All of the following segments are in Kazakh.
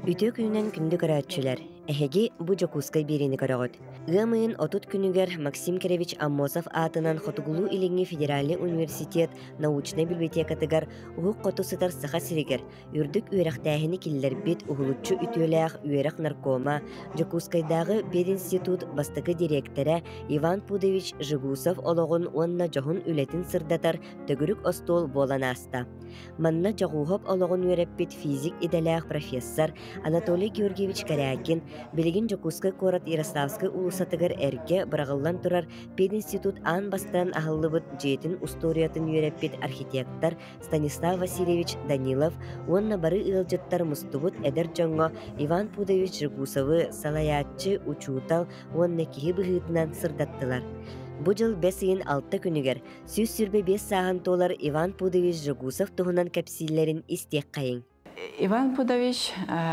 Ütü күнүнен күндү караатчылар. Эһеги бу жокускай берини карагот. Гамыын отут күнүгер Максим Керевич Аммосов атынан Хотугулу илинги Федеральный университет научный библиотекатыгар уһук коту сытар саха сиригер. Үрдүк үөрахтаахини киллербит ухулуччу ütүөлээх үөрэх наркома Жокускайдагы Пединститут бастакы директоры Иван Пудович Жигусов ологун уонна жоһун үлетин сырдатар төгүрүк остуол буолан аста. Манна жагуухоп ологун үөреппит физик иделээх профессор Анатолий Георгиевич Корякин билигин Жокускай корот Ярославскай улусатыгар эрге бырагыллан турар Пединститут аан бастан ахыллыбыт жейтин усториятын үөреппит архитектор Станислав Васильевич Данилов уонна бары ыалдьыттар мустубут эдер жоңго Иван Пудович Жигусовы салаятчы учуутал уонна киһи быһыытынан сырдаттылар. Бу жыл 5-6 күнүгер сүз сүрбе 5 саахан толар Иван Пудович Жигусов туһунан кепсиллерин истек кайын. Иван Пудович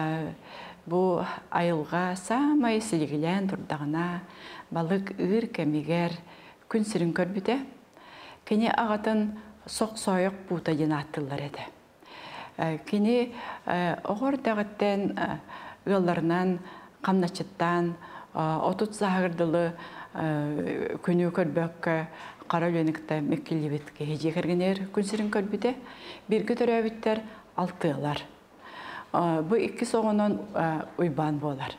бу айылга самай силигилен турдагына балык ыр кемигер күн сирин көрбүтэ. Кини агатын сок соёк бута жинаттылар эди. Кини огор дагыттен ылларынан камначыттан отут сагырдылы күнү көрбөккө кара өлөнүктө меккилибитке хежекергенер күн сирин көрбүтэ. Бирги төрөбүттер 6 ылар. Бу 2 соғынан уйбан болар.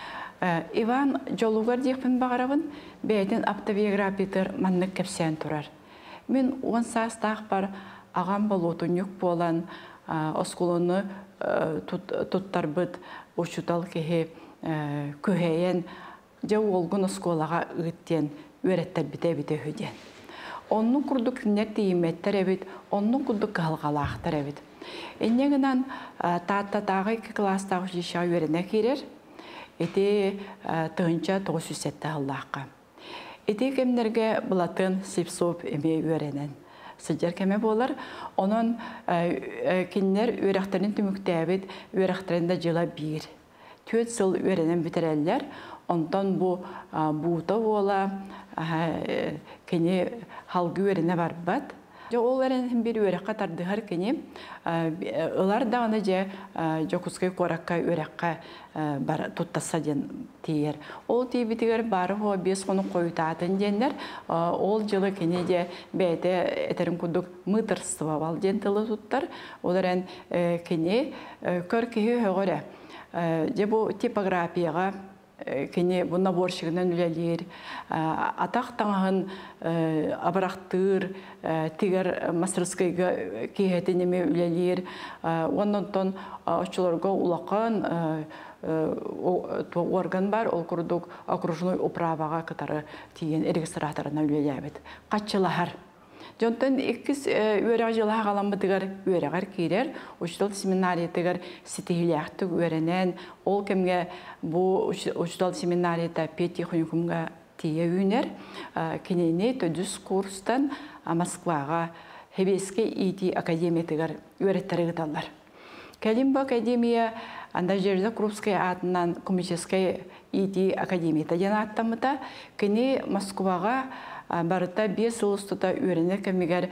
Иван жолугар дейпін бағарабын, бәйден автобиографиятыр маннык кепсен турар. Мен 10 састақ бар ағам болуытын юк болан, оскулыны туттар бұд, ұшутал кеге көйен, жау олғын осколаға үттен, өреттер біте-біте өден. Онның күрдік net дейметтер әбет, онның күрдік қалғалақтар әбет. Эннегінен тағы 2 класстағы жеша өріне керер, еті тұғынша 907 аллаққа. Еті кемдерге бұлатын сипсоп еме өренен. Сыджар кеме болар, оның кенлер өріқтерін түмікті әбет, өріқтерінде жыла 1. 4 сыл өренен бітерелер, ондан бұта ола кене халғы өріне бар бат. Ол әрін бір өрекқа тардығар кені, олар дағаны же Жокускай коракка өрекқа тұттаса ден тейер. Ол тейбітігер бары о 5 қоны қойытатын денлер, ол жылы кені де бәйті әтерін күдік мұтырсыва бал ден тылы тұттар. Олар ән кені көр кейі өғыры. Же бұл типографияға кені бұл наборшығынан үлелер, атақ таңағын абырақтыр, тегер мастерскайға кейхетінеме үлелер, оннан ұшчыларға улаққан орган бар, ол күрдік окружной управаға кітары тиген регистраторына үлелебет. Қатчылағар. Жонтан 2 өрәг жылға қаламбытығар өрәғар кейдер, ұшытал семинариятығар сетейлияқты өрәнен, ол кемге бұл ұшытал семинарията пети құнықымға тие үйінер, кенейне төдіс курстан Москваға Хебеске ити академиятығар өреттері ғыталар. Кәлім бұл академия анда жерді Крупская атынан коммерческая ити академията ден аттамыта, кене Москваға барыта 5 сылыстыта өріне кәмегер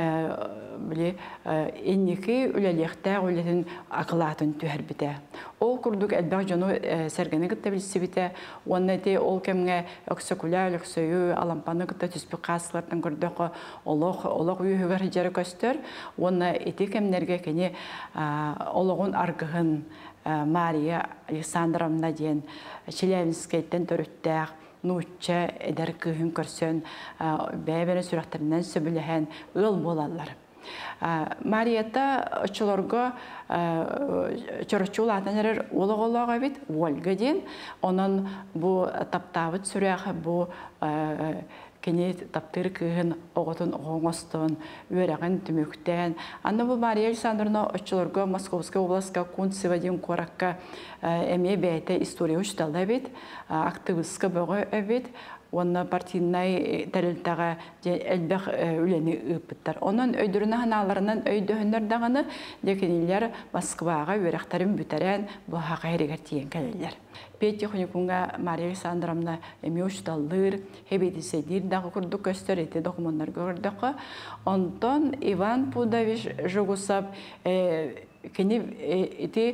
еннекі үләліқті үлетін ақылатын түйір біте. Ол күрдік әлбәқ жону сәргені күтті білісі біте, оны де ол кәмге өксөкуля, өксөйі, алампаны күтті түспі қасылардың күрдіқі олық үйігер жәрі көстер, оны еті кәмнерге кәне олығын арғығын Мария Александровна ден Челябинскайттен төріттәқ, Нучча эдер күйін көрсен, бәйбәрі сүрәқтерінен сөбіліген ұл болалар. Марията ұчыларға чорочул атанырыр олық-олыға бет, Ольга ден, оның бұл таптавыт сүрәқі бұл кене таптыр күйін оғытын оғыңыстын, өрәғін түміктен. Анна бұл Мария Александровна ұчыларға Московская областқа Кунцева ден қораққа әме бәйті история ұшталды бет, активистка бұғы өбет, оны партийнай тәрілтіға әлбәқ үлені үпіттір. Оның өйдіріні ханаларынан өйдіхіндер дағыны декенелер Москваға өрәқтарын бүтәрен бұға қайрегер тиен кәлелер. Петти Хуникунга Мария Александровна әме ұшталыр, хебедіседер дағы күрді көстер еті документтар көрдіқі. Онтон Иван Пудович Жигусов кені еті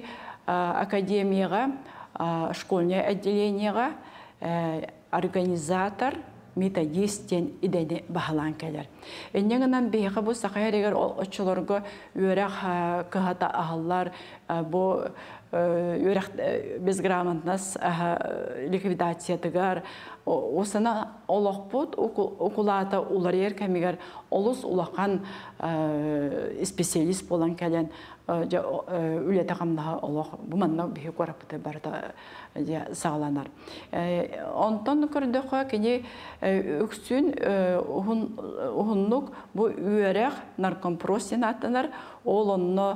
академияға, школьное отделениеға организатор, методистен идене бағалан келер. Эннеңінен бейіқі бұл сақайыр егер очыларға өрәқ кығата ағалар, бұл өрәқ безграмотнас ликвидациятығар, осына олақ бұд, оқулата олар ер кәмегер олыс олаққан специалист болан кәлен үлеті қамнаға олақ бұманна бейі көріпті барда сағаланар. Онтан көрдіқі кені үксін ұғынлық бұл үйерек наркомпростен аттанар, ол онны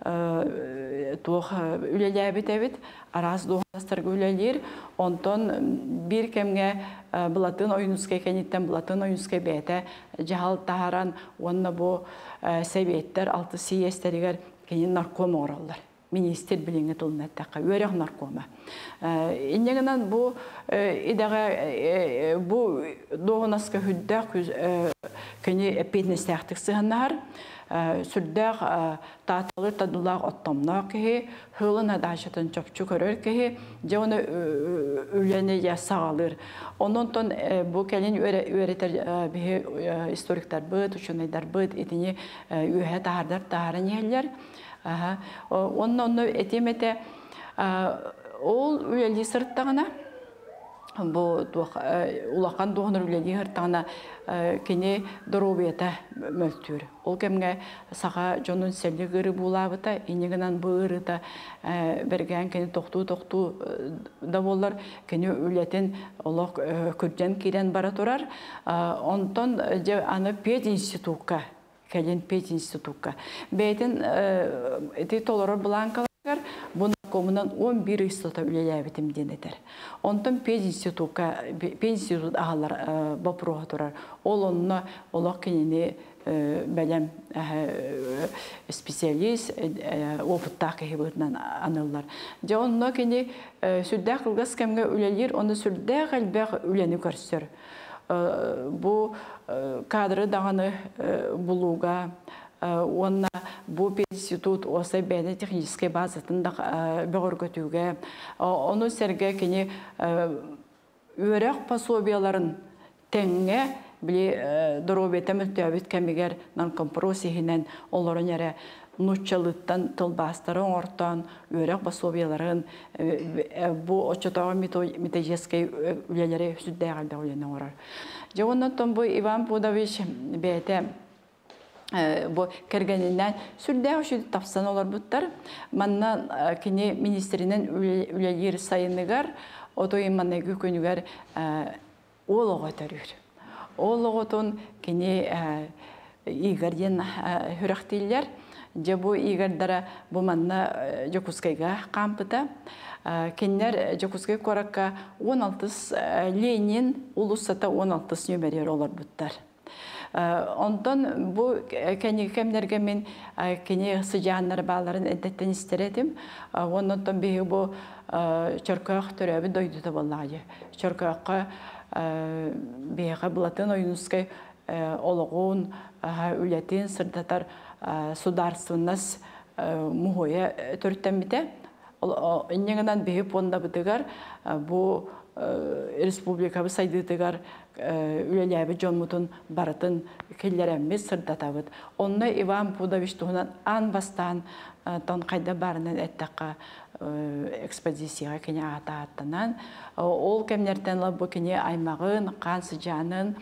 үлеләбет әбет, араз доғастырғы үлелер, онтан бір кәмге бұлатын ойынысқа кәнеттен бұлатын ойынысқа бәйті жағал тағаран, онны бұл сәбеттер, алты сейестерігер кәнен наркома оралдар. Министр біліңі тұлын әттәққа, өрек наркома. Иннегінен бұл доғынасқа хүддәқ кәне әпетнес тәқтік сығынар, сүрдәқ татылыр тадылақ оттамна кеге, хылын адашытын чопчу көрір кеге, жауны үлені сағалыр. Онын бұл кәлін өретер историктар бұд, үшінайдар бұд, етіне үйе тағардар тағарын елер. Onun etimete ol üyeli sırttağına bu ulaqan doğunur üyeli sırttağına kene dorobiyata möltür. Ol kemge sağa jonun selli gırı bulabıta, ineginen bağırı da bergen kene toxtu da bollar kene üyletin olaq kürden kiren baraturar. Ondan anı ped institutka Kəlin Pet institutka. Bəydən titoları blankalar bunun komunan 11 istota üyeləbitim denetər. Ondan Pet institut ağalar baproğa durar. Onunla olaq kenini bələm spesialist opıttaq ehibirdən anırlar. Onunla keni sürdəq qılğız kəmgə üyelir, onu sürdəq əlbəq üyəni görsür. Bu kadrı dağını buluğa, ona bu institut olsa bəyəni texniski bazasında bəğір götüge, onu sərgə kini örək pasobiyaların təngə bili dorobiyata mütəbit kəmigər narkomprosihinen onların yərə nutçalıttan tılbastırın ortan örək pasobiyaların bu oçotağı mitolojiskai üyeləri süddəyə qalda üyəni orar. Ondan bu İvan Pudaviç bəyətə bu kərgənindən sürdəyə üçüdü tapsan olar бұттар. Mannan kini ministerinin üyeleri sayınıgar, o da imanna gükünügar oğluğa törür. Oğluğutun kini iğerden hürəxtiylər. Bu iğerdara bu manna Jokuskayga kampıda. Kenler Jokuskay korakka 16 Lenin ulusata 16 nömeriyer olar бұттар. Ondan bu kemlerge men keni sıcağınları bağların edetten isteredim. Ondan bir bu çörkök törəbi doydu da vallahi. Çörkökə bir bulatın oyunuskay oluğun ületin sırdatar sudarstvennas muhoya törtten bite. İnnegenen bir onda bitigar bu Respublika saydıdıgar üyeleri Jonmutun baratın kelleremiz sırdatabıd. Onunla İvan Pudaviç tuğunan an bastan ton kayda barının ettaka ekspedisiyaga kene ataattınan. Ol kemlerden bu kene aymağın, kan sıcağının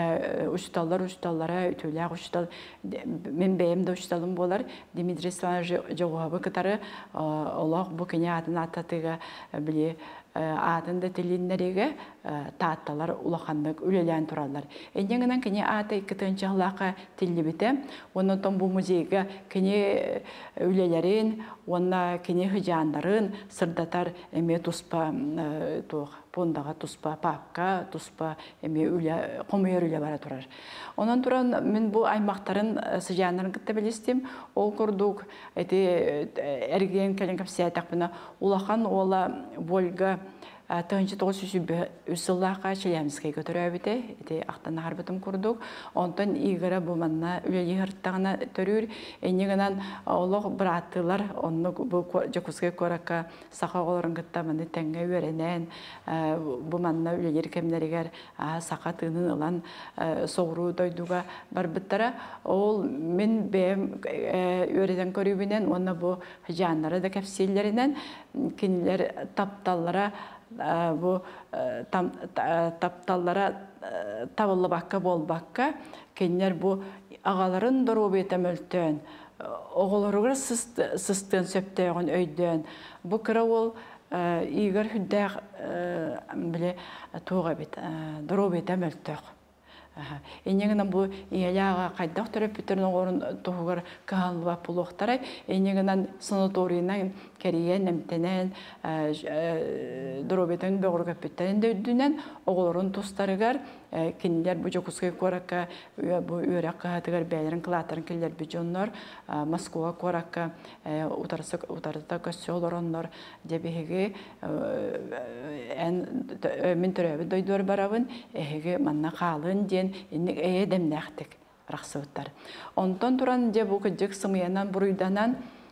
uçtallara ütüler uçtal men benim de uçtalım bolar Dimitri Svan cevabı katarı Allah bu kene atına atatıga bile atında telinlerige taatlar ulaqanlık ülelen turallar. Enjengenen kene ata ikıtınçahlaqa tillibite ondan bu muzeyga kene ülelerin ona kene hıjanların sırdatar eme tuspa tuğ pondaga tuspa papka tuspa eme üle qomuyor üle bara turar. Ondan turan men bu aymaqtарын sıjanların kıtta bilistim. Ol kurduk eti ergen kelen kapsiyataq buna ulaqan ola Volga тыгынчы тоғыз үсіллаққа Челябинскай көтөрөбүте, эти ақтан харбытым курдук. Онтон игара бу манна үлели хырттагына төрүр. Энегенен олог братылар, онну бу Жокускай коракка саха олорун гытта маны теңге өренен, бу манна үлелер кемнеригер саха тынын ылан соғру дойдуга барбыттара. Ол мен бем өреден көрүбүнен, онна бу жаннары да кепсиллеринен кинилер тапталлара bu taptallara tavallı bakka bol bakka kenler bu ağaların doğru betemöltön oğulları sıstın söptüğün öydün bu kıravul iğer hüddağ bile tuğa bit doğru betemöltök Энегенен бу иялага кайдак төрөп бүтернең орын тугар каалва пулохтарай энегенен санаторийнан кериен немтенен дробетен бөгөргө бүтерен дөдүнен оголорун тустарыгар кинилер бу Жокускай коракка бу үракка тегер бәйләрен клатарын киллер бүҗоннар Москва коракка утарда көсөлороннор дебеге эн мен төрөбү дойдор барабын эге манна калын ден инник эдемнәхтек рахсыттар. Онтон туран де бу кыжык сымыянан буруйданан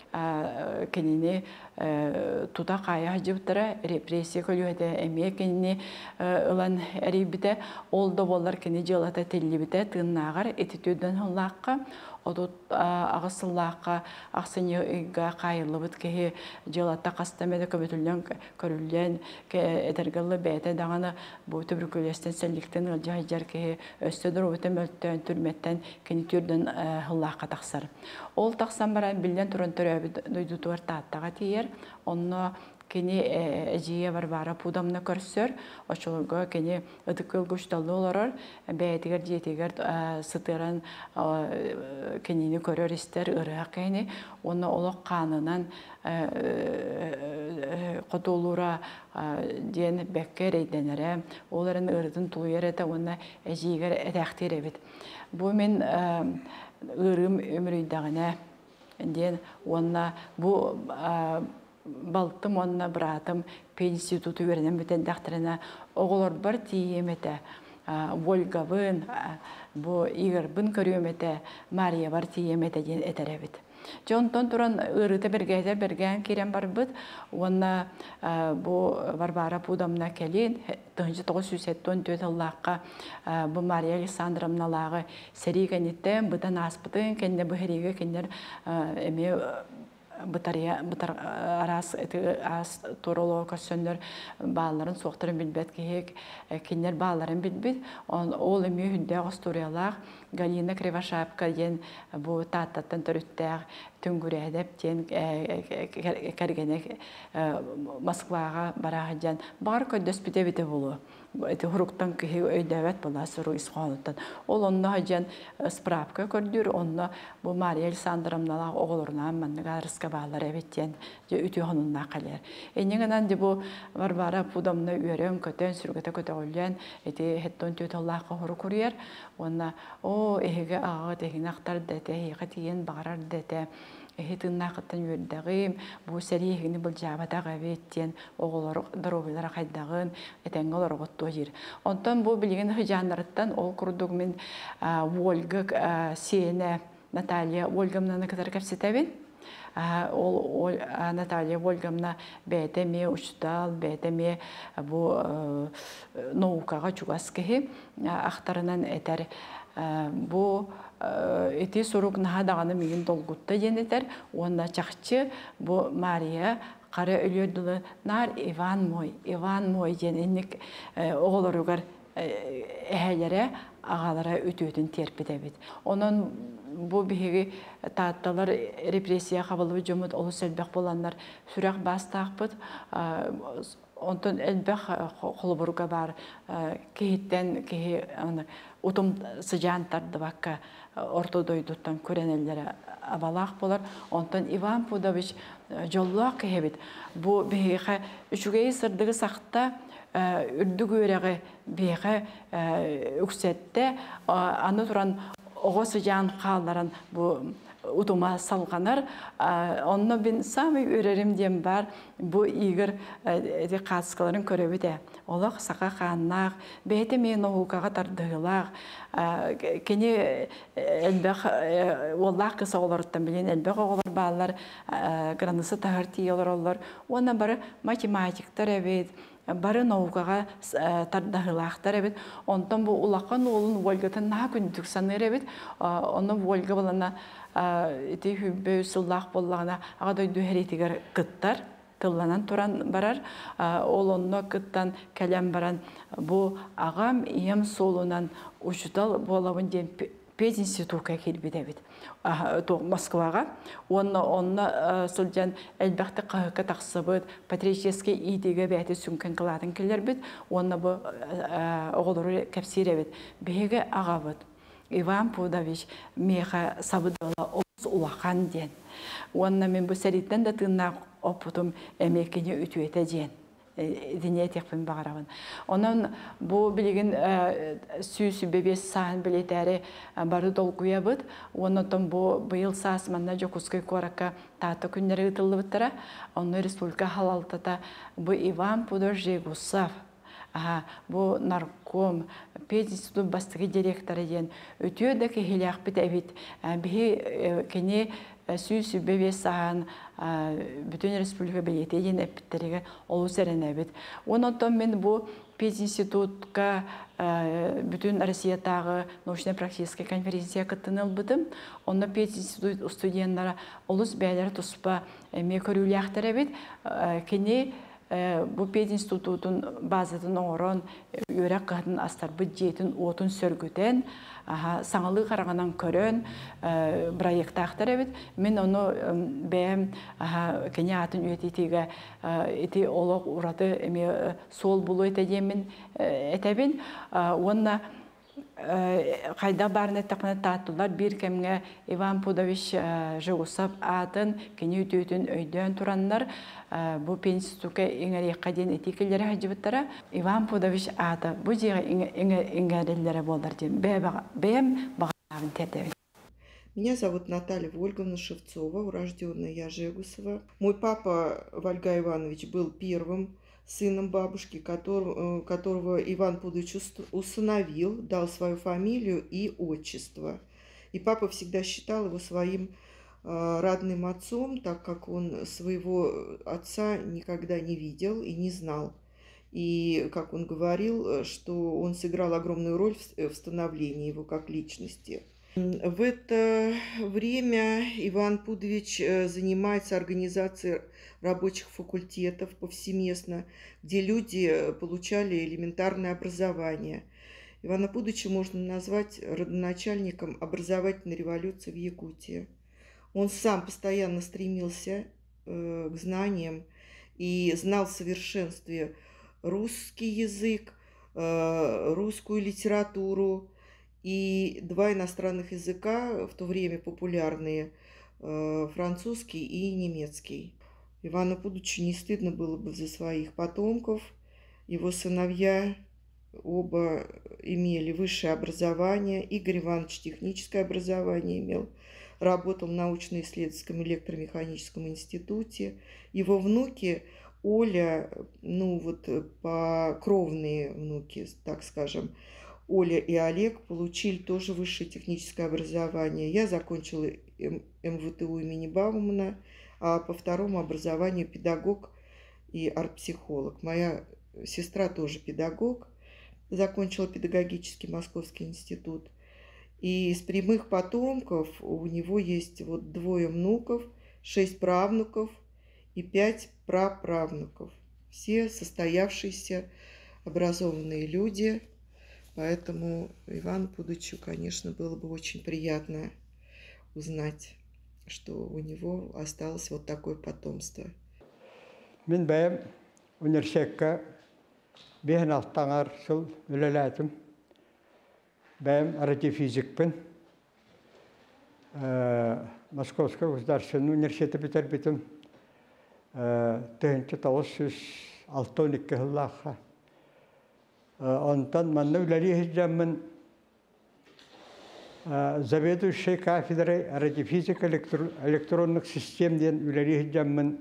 кенини туда кая жыптыра репрессия көлөдө эме кенини ылан эрибите олдо боллар кени жылата теллибите тыннагар этитүдөн хуллакка одут агысыллакка аксыньга кайылыбыт ке жылата кастамеде көбөтүлгөн көрүлгөн этергеле бете даганы бу туберкулезтен селиктен жайжар ке өстөдөр өтөмөлтөн түрметтен кени түрдөн хуллакка таксар. Ол таксан баран билен турун төрөбү дойду туар тааттага тиер онно кени эжие барбара пудамна көрсөр очолго кени ыдыкыл гушталлы олорор бәйтигер жетигер сытыран кенини көрөр истер ырак кени оны олок канынан котулура ден беккер эйденере оларын ырдын тулуерете оны эжигер этактиребит бу мен ырым өмүрүйдагына ден онна бу Балтым онна братым институту вернем битен дактырына оголор бар тиемете Вольгабын бу Игорбын көрөмете Мария бар тиемете ден этеребит. Жонтон туран ырыты берген керен барбыт онна бу Варвара Пудамна келин 1974 жыллакка бу Мария Александровналагы серигенеттен бутан аспытын кенде бу хериге кендер эме бытар арас ас туроло көсөннөр бааларын соктырын билбет кеек кинер бааларын билбит ол эми хүндө историялар Галина Кривошапка ден бу таттан төрүттәг түнгүрәдеп ден кергене Москвага бараган бар көдөс бите болу эти хуруктан ки өйдөбөт була суру исханаттан ол онна хаҗан справка көрдүр онна бу Мария Александровна оголорунан манга раскабалар эбеттен үтү хонунна калер энегенен де бу Варвара Пудамна үрөн көтөн сүргөтө көтөгүлгөн эти хеттон төтөллакка хору курьер онна о эге ага тегин актар дете эге тиен багарар дете Эхитынна кыттан үрдәгым бу сәригини бул жабатага беттен оголор дорогылар кайдагын этеңгелер готто жир. Онтон бу билген хыжандарыттан ол курдук мен Вольга Сене Наталья Вольгамнаны катар кепсетебин. Ол Наталья Вольгамна бетеме учтал бетеме бу наукага чугаскеги актарынан этер бу эти сорук нахадаганы мигин долгутта денетер онда чакчы бу Мария кара өлөдүлө нар Иван мой дененник оголоругар эхелере агалара өтөтүн терпедебит онун бу биги таатталар репрессия кабылып жомут олу селбек боландар сүрак бастакпыт онтон элбек холбурга бар кehitten утум сыжантарды бакка ортодойдуттан көренеллere абалак болар онтон Иван Пудович жоллак кебит бу биги үчүгей сырдыгы сакта үрдүгүреге биги үксетте аны туран Оғысы жан қалларын бұл утума салганар. Онно бин самый өрерим дем бар бу игер эти каскаларын көрөбүтэ. Олох сака ханнак, бете мен наукага тардыгылак, кени элбэх Wallah kısa olurdan bilin, elbette oğlar bağlar, granısı tahırtıyorlar onlar. Ona bari matematikler evet, bari naukaga tardahılaklar evet. Ondan bu ulaqan oğlun Volga'dan daha gündük sanır evet. Onu Volga balana eti hübbü sıllah bollağına ağaday düheretigar kıttar. Tıllanan turan barar, olonno kıttan kalem baran bu ağam iyem solunan uçudal bolavın diyen пединститутка келбейді бит. Москваға. Онна сылжан әлбәқті қағыққа тақсыбыд, патриотический идеге бәйті сүнкен қылатын келер бит. Онна бұл оғылыры кәпсире бит. Бейге аға бит. Иван Пудович меха сабыдала олыс улақан ден. Онна мен бұл сәриттен де тыңнақ опытым әмекене үтуеті ден. Динет якпын багарабын. Онан бу билген сүйсү бебес сан билетери бары долгуя бит. Онотон бу быйыл сас манна жокускай коракка тата күннери ытылды биттера. Онны республика халалтата бу Иван Подоржегусов. Бу нарком, пединститут бастығы директоры ден. Өтіо да кехеляқ бит әбит. Бихи кене сүйсү бебес саған бүтін республика білеті ден әпіттеріге олу сәрін әбит. Онотон мен бу пединститутка бүтін Россиятағы научно-практическая конференция кыттыныл бідім. Онна пединститут студенттары олус бәлері тұспа ме көріліяқтар әбит. Кене bu пединститутun bazıtın oğran örek qadın astar büdjetin otun sörgüten sağlığı qarağanan körön proyekt axtar evet. Men onu bəyəm kene atın üyetitige eti olaq uradı sol bulu eteceğimin etebin. Onna Qayda barın ettiğine tatlılar bir kemge Ivan Pudovich Jegusov adın kene ütüytün öydön turanlar bu penstituka engeri qadin etikeleri hacıbıttara Ivan Pudovich adı bu jega engerileri bollar diyem. Bəyəm bağırın terdevi. Меня зовут Наталья Вольговна Шевцова, урожденная я Жегусова. Мой папа Вольга Иванович был первым сыном бабушки, которого Иван Пудович усыновил, дал свою фамилию и отчество. И папа всегда считал его своим родным отцом, так как он своего отца никогда не видел и не знал. И, как он говорил, что он сыграл огромную роль в становлении его как личности. В это время Иван Пудович занимается организацией рабочих факультетов повсеместно, где люди получали элементарное образование. Ивана Пудовича можно назвать родоначальником образовательной революции в Якутии. Он сам постоянно стремился к знаниям и знал в совершенстве русский язык, русскую литературу и два иностранных языка, в то время популярные, французский и немецкий. Ивану Пудовичу не стыдно было бы за своих потомков. Его сыновья оба имели высшее образование. Игорь Иванович техническое образование имел, работал в научно-исследовательском электромеханическом институте. Его внуки Оля, кровные внуки, так скажем, Оля и Олег получили тоже высшее техническое образование. Я закончила МВТУ имени Баумана, а по второму образованию педагог и арт-психолог. Моя сестра тоже педагог, закончила педагогический Московский институт. И из прямых потомков у него есть вот 2 внуков, 6 правнуков и 5 праправнуков. Все состоявшиеся образованные люди. Поэтому Ивану Пудовичу, конечно, было бы очень приятно узнать, что у него осталось вот такое потомство. Мен бәйім университетке бейін алтаңар сыл үлеләтім. Бәйім радиофизикпін. Московский государственный университеті бітер бітім. Түйінші 906 жыллаққа. Ondan manna üleri hicamın заведующий кафедрой радиофизика электронных систем ден үлерих жаммын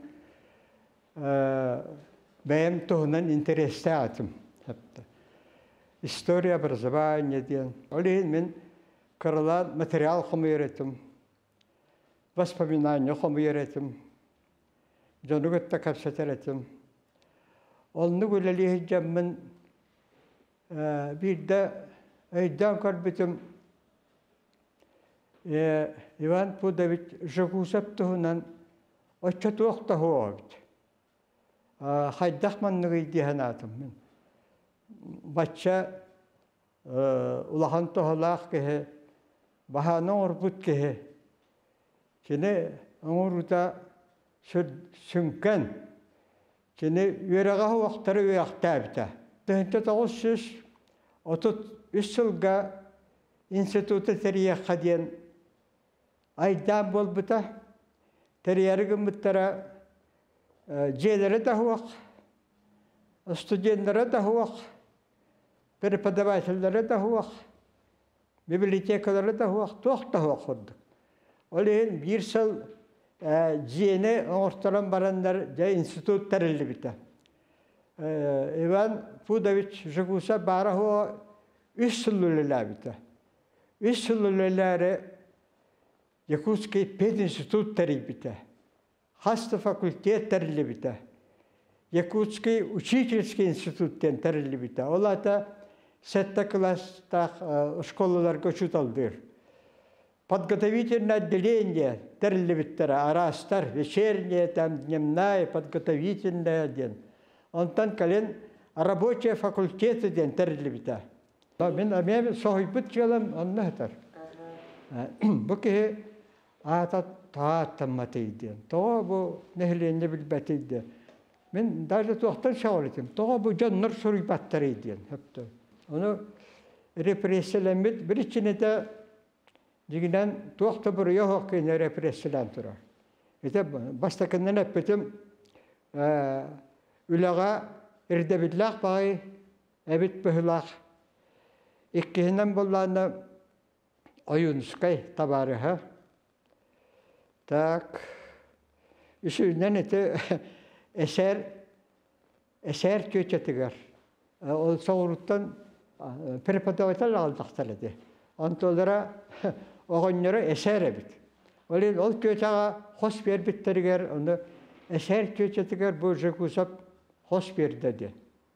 бәйім тұғынан интересті атым. История образования ден. Олейін мен кырылан материал қомы еретім, воспоминания қомы еретім, жонугытта капсатер етім. Олны үлерих жаммын бірді өйден көрбітім Иван Пудович Жигусов тұғынан өтчі туақта хуағыд. Хайдақ маннығы дейін атым мен. Батша улахан тұғылақ кеге, баханың орбұт кеге. Кені оңыруда сүнкен, кені өреға хуақтары өяқта әбіті. 1933 жылға институты тәрие қаден айдан бол бұта, тәриярығын бұттара жейлері да хуақ, студенттері да хуақ, преподавательдері да хуақ, библиотекалары да хуақ, тоқ да хуақ құрдық. Ол ең бір сыл жені оңыртылан барандар жа институт тәрілі біті. Иван Пудович Жигусов бары хуа 3 сыл өлілі біті. 3 сыл өлілері Якутский пединститут тәрбиті, хаста факультет тәрбиті, Якутский учительский институттен тәрбиті. Олата сәтті класстақ школалар көшіт алдыр. Подготовительное отделение тәрбиттері, арастар, вечернее, дневная, подготовительное ден. Онтан кален рабочие факультеты ден тәрбиті. Мен әмем соғайбыт жалам онны ғытар. Бұл кеге ата тааттамматыйден. Тоға бұл нәхіленне білбәтейді. Мен даже тоқтан шағыл етем. Тоға бұл жонныр сұрыйбаттарыйден. Оны репрессияланмет. Бір ішіне де дегенен тоқта бір еғақ кейіне репрессиялан тұра. Бастакынан әппетім үліға үрдебідлақ бағай әбіт бұғылақ. Иккенен болғаны ойынскай табарыға. Так, үшінен еті әсер көчетігер. Ол соғыруттан преподаватель алдақтар еді. Антолара оғыннары әсер әбіт. Ол көчаға қос бербіттерігер, оны әсер көчетігер бұл Жигусов қос берді.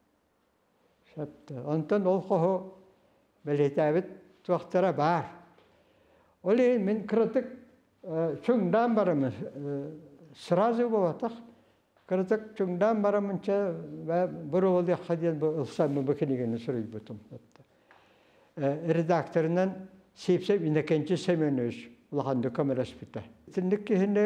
Антон ол қоғы бәлеті әбіт туақтара бар. Оле мен кірітік чүңден барымыз, сразу болатақ. Кірітік чүңден барымынша бір олы қаден ұлсамын бүкінегені сұрай бұтым. Редакторынан сепсеп инекенчі Семенович ұлғанды көмірес біті. Тіндік кейіне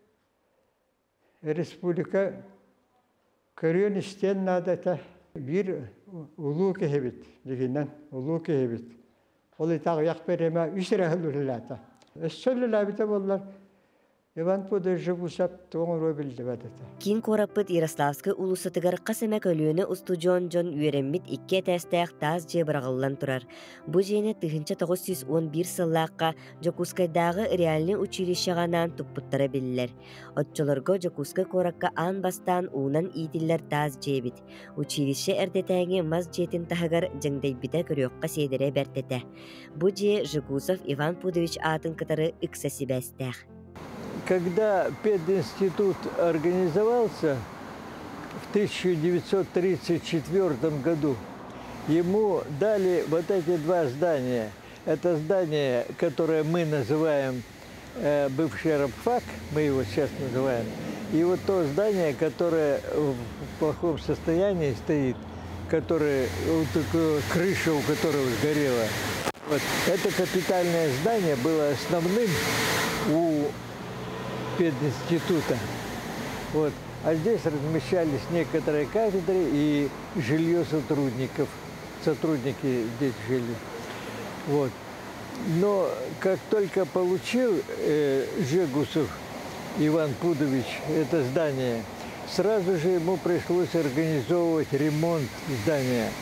республика көрген істен надата бір ұлу кехебет дегеннен, ұлу кехебет. Ол итағы яқ береме үсірәхіл үліләті. Өссөлі ләбіті болар. Иван Пудович Жигусов тоңыр өбілді бәдеті. Кин кораппыт Ярославскай улусатыгар қасымә көліөні устудион жон үйереммит 2 тәстәқ таз же бірағылан тұрар. Бұ жені 1911 сыллаққа Жокускайдағы реальный училище ғанан тұппыттары білілер. Отчылырго Жокускай коракка ан бастан уынан итиллер таз жебіт. Училище әрдетәңе маз жетін тағығар жыңдайбіті көріоққа сейдері бәртеті. Бұ же Жигусов Иван Пудович атын кытары иксаси бәстәқ. Когда пединститут организовался в 1934 году, ему дали вот эти 2 здания. Это здание, которое мы называем бывший рабфак, мы его сейчас называем, и вот то здание, которое в плохом состоянии стоит, которое, вот крыша у которого сгорела. Вот. Это капитальное здание было основным у пединститута. Вот. А здесь размещались некоторые кафедры и жилье сотрудников. Сотрудники здесь жили. Вот. Но как только получил Жигусов Иван Пудович это здание, сразу же ему пришлось организовывать ремонт здания.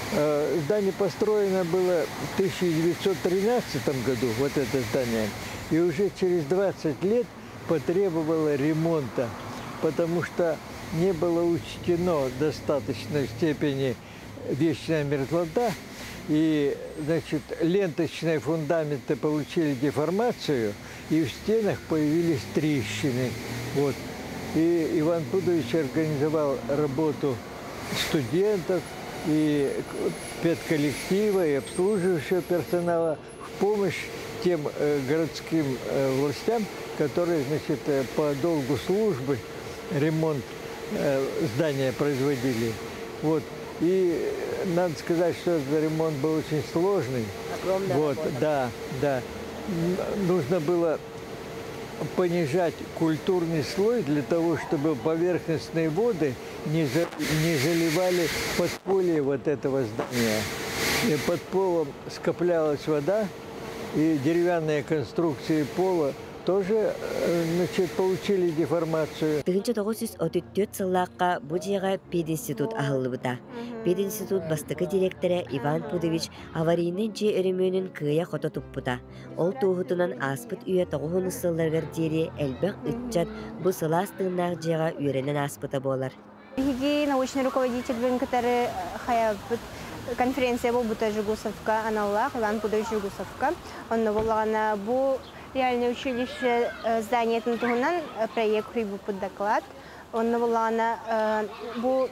Здание построено было в 1913 году, вот это здание, и уже через 20 лет потребовало ремонта, потому что не было учтено в достаточной степени вечная мерзлота, и, значит, ленточные фундаменты получили деформацию, и в стенах появились трещины. Вот. И Иван Пудович организовал работу студентов, и педколлектива, и обслуживающего персонала в помощь тем городским властям, которые, значит, по долгу службы ремонт здания производили. Вот. И надо сказать, что этот ремонт был очень сложный. Огромная вот, работа. да. Нужно было понижать культурный слой для того, чтобы поверхностные воды не заливали подполье вот этого здания. И под полом скоплялась вода, и деревянные конструкции пола тоже, значит, получили деформацию. 1934 сыллаққа бұ жеға пединститут ағылы бұта. Пединститут бастықы директоры Иван Пудович аварийный же өрімөнін кыя қота тұппыта. Ол туғытынан аспыт үйе тоғығын сылларғар дері әлбәқ үтчат бұ сыластығынақ жеға үйренен аспыта болар. Иги научный руководитель бенкатары хаябыт конференция был бута Жигусовка, аналог Иван Пудович Жигусовка. Он наволгана бу реальное училище здание Тантугунан проект Хрибу под доклад. Он наволгана бу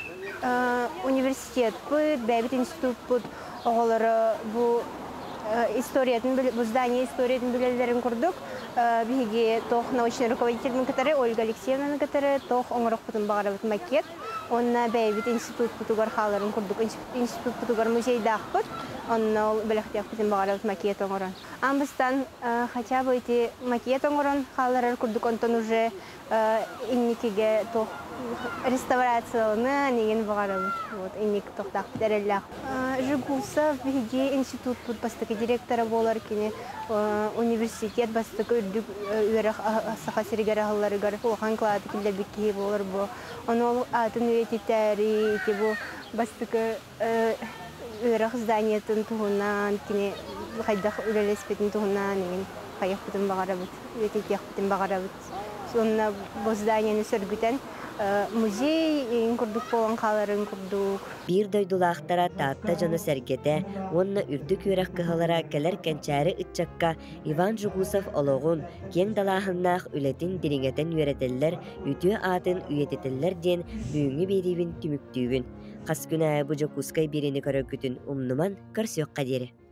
университет под Бэбит институт под оголары бу историятын бу здание историятын билелерин курдук. Биги тох научный руководитель бенкатары Ольга Алексеевна бенкатары тох оңорох бутун багарабыт макет. Он Бэбит институт путугар халарын курдук институт путугар музей дахпыт. Он белехтях бутун багарабыт макет оңорон. Амбыстан хотя бы эти макет оңорон халарын курдук онтон уже инникиге тох реставрацияланы неген багарабыт. Вот инник тох дахпыт эреллах. Жигусов биги институт пут бастыгы директора болар кини университет бастыгы үрдүк үйрэх сахасиригер халларыгар улхан клады килдер бикки болар бу. Оны атын үетитери ити бу бастыгы үйрэх зданиятын тугунан кини хайдах үлелеспетин тугунан неген каяк бутун багарабыт үетитех бутун багарабыт. Сонна бу зданияны сөргүтен музей курдук болан халарын курдук. Бир дойдулақтара таатта жаны сәргеті, онна үрдік үйрәк кығалара кәлер кәнчәрі үтчакка Иван Жигусов олоғын кен далағыннақ үлетін диригетен үйретелер, үтіе атын үйететелер ден бүйіңі берейбін түміктүйбін. Қас күні бұ Жокускай берені көрі күтін ұмныман көрсіоқ қадері.